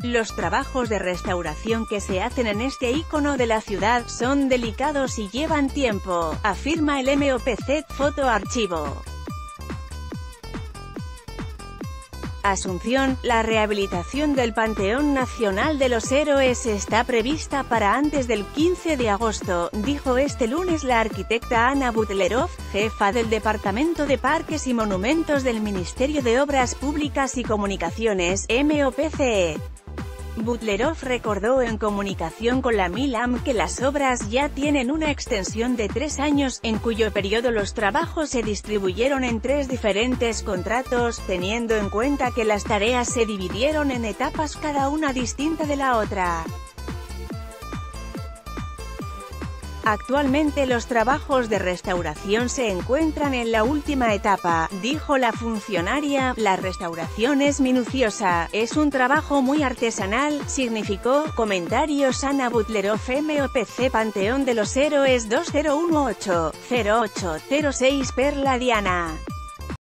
Los trabajos de restauración que se hacen en este ícono de la ciudad son delicados y llevan tiempo, afirma el MOPZ Foto Archivo. Asunción, la rehabilitación del Panteón Nacional de los Héroes está prevista para antes del 15 de agosto, dijo este lunes la arquitecta Anna Butlerov, jefa del Departamento de Parques y Monumentos del Ministerio de Obras Públicas y Comunicaciones, MOPCE. Butlerov recordó en comunicación con la Milam que las obras ya tienen una extensión de 3 años, en cuyo periodo los trabajos se distribuyeron en 3 diferentes contratos, teniendo en cuenta que las tareas se dividieron en etapas cada una distinta de la otra. Actualmente los trabajos de restauración se encuentran en la última etapa, dijo la funcionaria. La restauración es minuciosa, es un trabajo muy artesanal, significó. Comentarios Anna Butlerov, MOPC Panteón de los Héroes 2018-0806 Perla Diana.